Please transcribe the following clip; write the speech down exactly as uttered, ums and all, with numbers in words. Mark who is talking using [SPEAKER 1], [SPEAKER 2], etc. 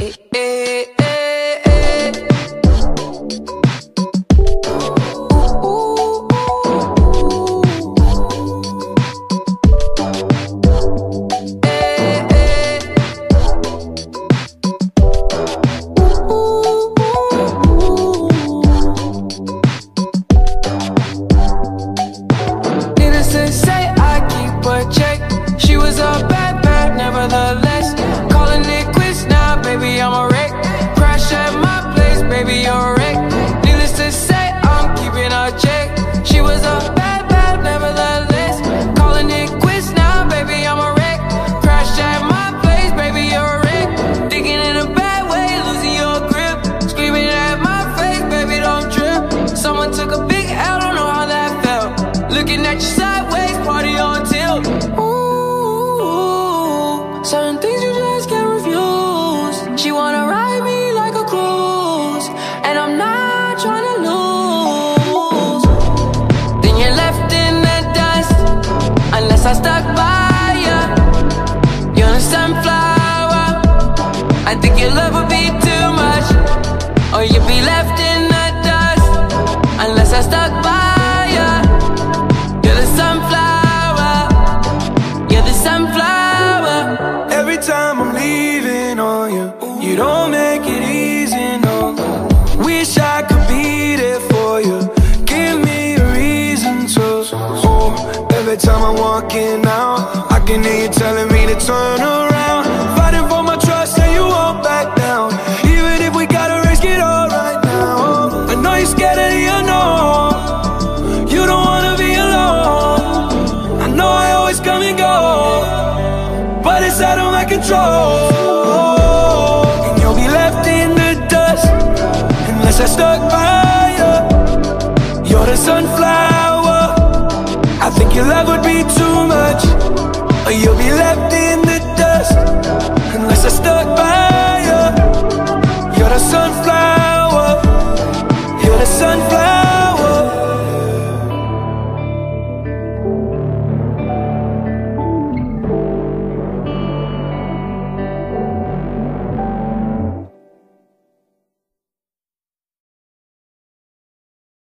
[SPEAKER 1] eh, eh, eh, eh. Needless to say, I keep a check. She was a bad, bad, nevertheless. Calling it quits now, baby, I'm a wreck. Crash at my place, baby, you're a wreck. Needless to say, I'm keeping a check. She was a bad, bad, nevertheless. Calling it quits now, baby, I'm a wreck. Crash at my place, baby, you're a wreck. Thinking in a bad way, losing your grip. Screaming at my face, baby, don't trip. Someone took a big L, don't know how that felt. Looking at you sideways, party on tilt. Ooh, certain things you just can't refuse. She wanna ride me like a cruise, and I'm not trying to lose. Then you're left in the dust, unless I stuck by ya. You're a sunflower. I think your love would be too much, or you'd be left in the dust, unless I stuck by ya. You're the sunflower. You're the sunflower.
[SPEAKER 2] Every time I'm leaving on you, you don't make it easy, no. Wish I could be there for you. Give me a reason to. Oh, every time I'm walking out, I can hear you telling me to turn around. Fighting for my trust and you won't back down. Even if we gotta risk it all right now. I know you're scared of the unknown. You don't wanna be alone. I know I always come and go, but it's out of my control. And you'll be left in the dust, unless I stuck by you. You're the sunflower. I think your love would be too much, or you'll be left in the dust, unless I stuck by